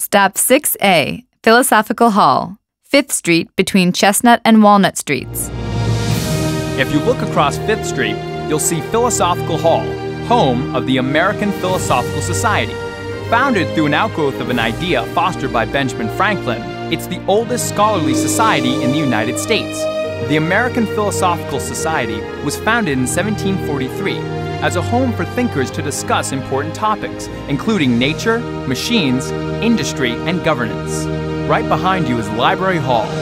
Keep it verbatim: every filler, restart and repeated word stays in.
Stop six A, Philosophical Hall, fifth Street between Chestnut and Walnut Streets. If you look across fifth Street, you'll see Philosophical Hall, home of the American Philosophical Society. Founded through an outgrowth of an idea fostered by Benjamin Franklin, it's the oldest scholarly society in the United States. The American Philosophical Society was founded in seventeen forty-three as a home for thinkers to discuss important topics, including nature, machines, industry, and governance. Right behind you is Library Hall,